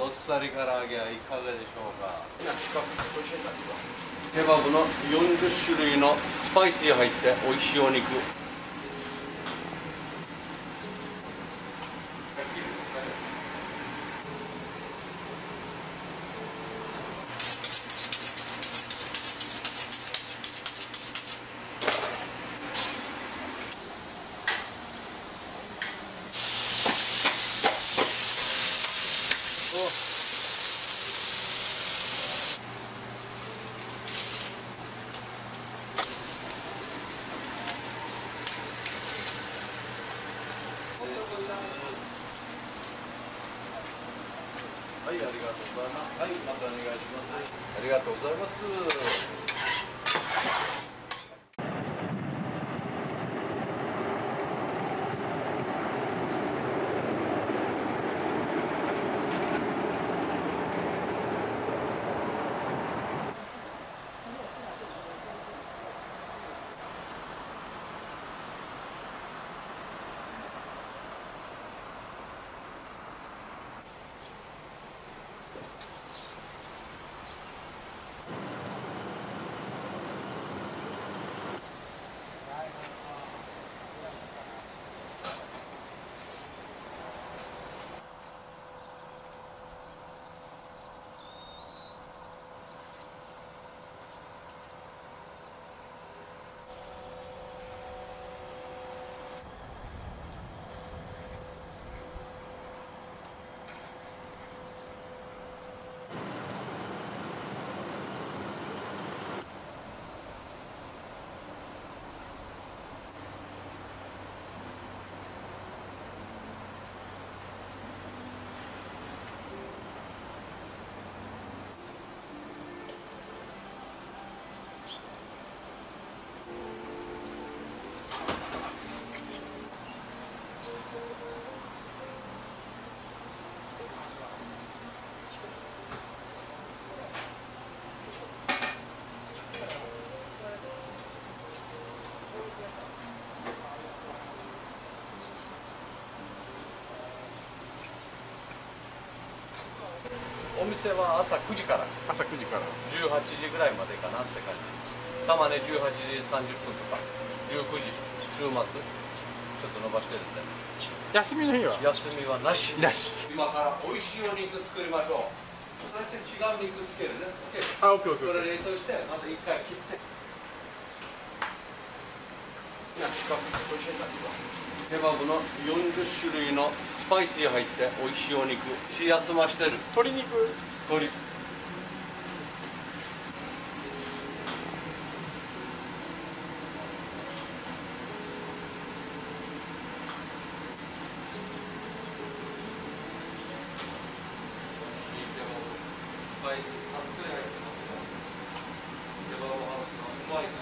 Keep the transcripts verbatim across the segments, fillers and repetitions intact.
どっさり唐揚げはいかがでしょうか。ケバブのよんじゅっしゅるいのスパイスが入って美味しいお肉。はい、ありがとうございます。はい、またお願いします。ありがとうございます。お店は朝くじから朝くじからじゅうはちじぐらいまでかなって感じ。たまにじゅうはちじさんじゅっぷんとかじゅうくじ、週末ちょっと伸ばしてるんで。 休みの日は休みはなし。 なし。 今から美味しいお肉作りましょう。そうやって違う肉つけるね。OK。 あ、オッケーオッケー。 これ冷凍してまた一回切って。ケバブのよんじゅっしゅるいのスパイスが入って美味しいお肉。血休ましてる。 鶏肉。 鶏。スパイスたっぷり入ってますよ。ケバブハウスのうまいから。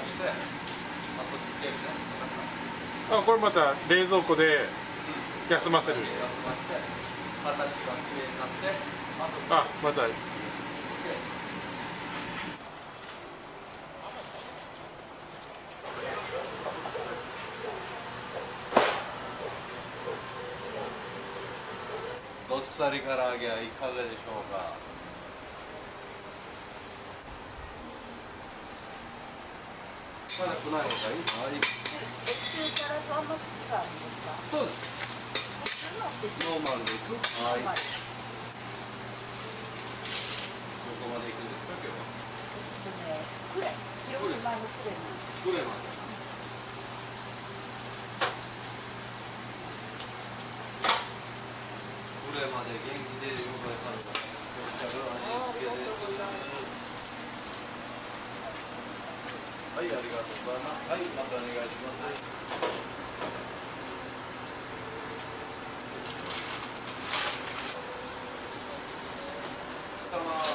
して、あとつけるね。 あ、これまた冷蔵庫で休ませる。 休ませて、形がきれいになって、あとあ、また。 どっさり唐揚げはいかがでしょうか。まだ来ないのかい。はい。そうです。ノーマルでいく。はい。どこまで行くんですか今日は。 クレ。広島のクレ。 クレまで。これまで元気でよくやったのか。スペシャル味付けです。はい、ありがとうございます。はい、またお願いします。どうもありがとうございます。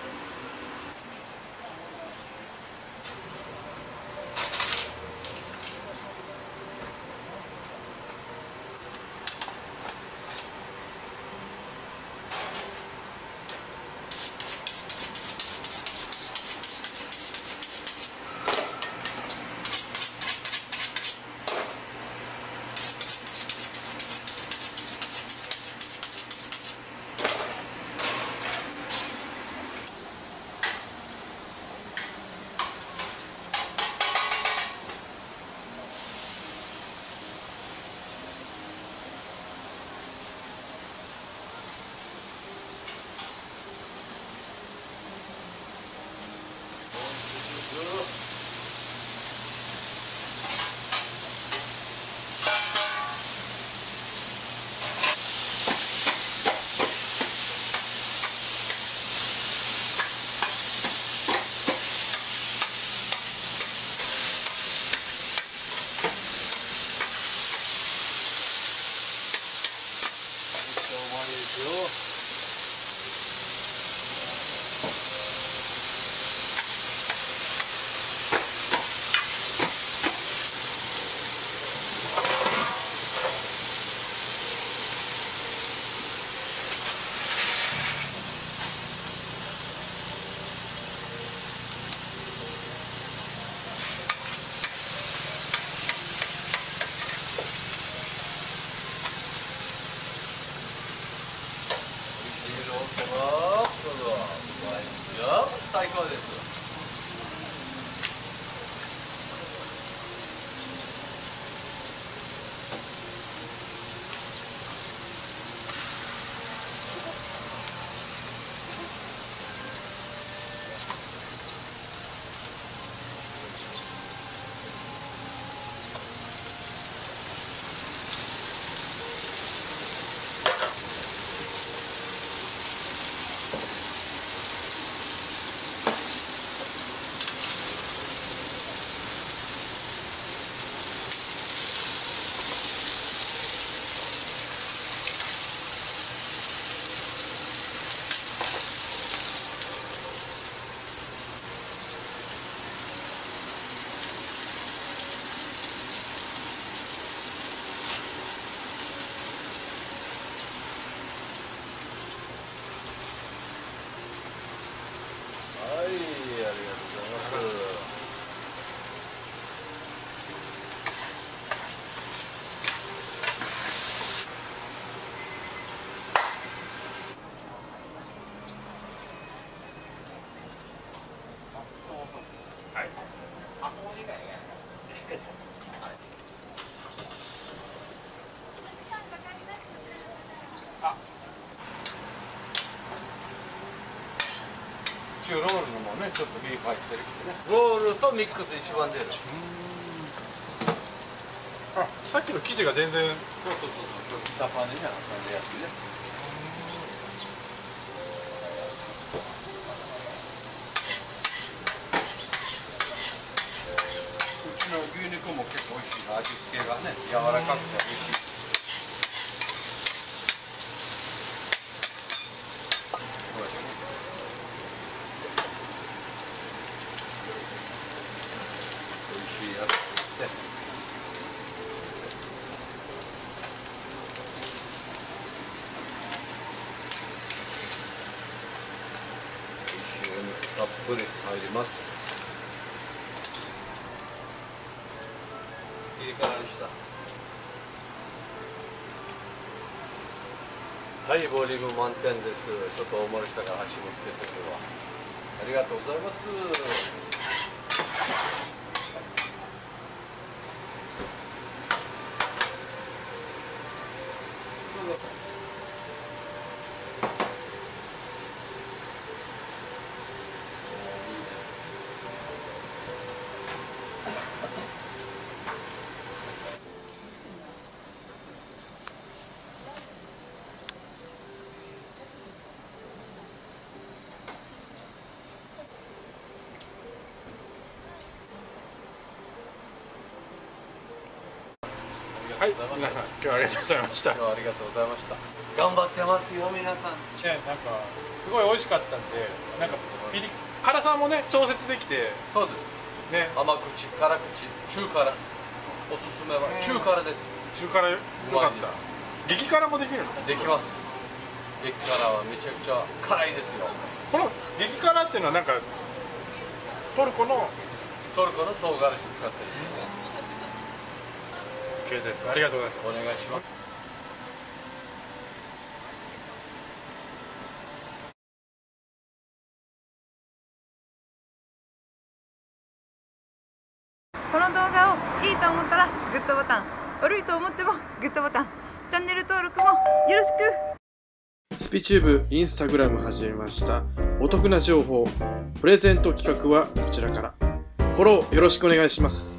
最高です。はい、ありがとうございます。はい。あ、お時間や。はい。あ。一応ロールのもね、ちょっとビーフ入ってるけどね。ロールとミックス一番出る。 あ、さっきの生地が全然。 そうそうそうそう。下パンでね、あったんでやつね。うちの牛肉も結構美味しい。味付けがね、柔らかくて美味しい。 ぷり入ります。ピリ辛にした。はい、ボリューム満点です。ちょっと大盛りしたから箸もつけて今日はありがとうございます。 はい、皆さん今日はありがとうございました。 今日はありがとうございました。頑張ってますよ皆さん。 ね、なんかすごい美味しかったんで、なんかピリ辛さもね調節できて、 そうですね、 甘口、辛口、中辛、おすすめは中辛です。 中辛良かった。激辛もできるの？ できます。激辛はめちゃくちゃ辛いですよ。 この激辛っていうのはなんかトルコのトルコの唐辛子使ってる。 OK です。ありがとうございます。 お願いします。 この動画をいいと思ったらグッドボタン、悪いと思ってもグッドボタン、チャンネル登録もよろしく。 スピチューブインスタグラム始めました。お得な情報、プレゼント企画はこちらから。フォローよろしくお願いします。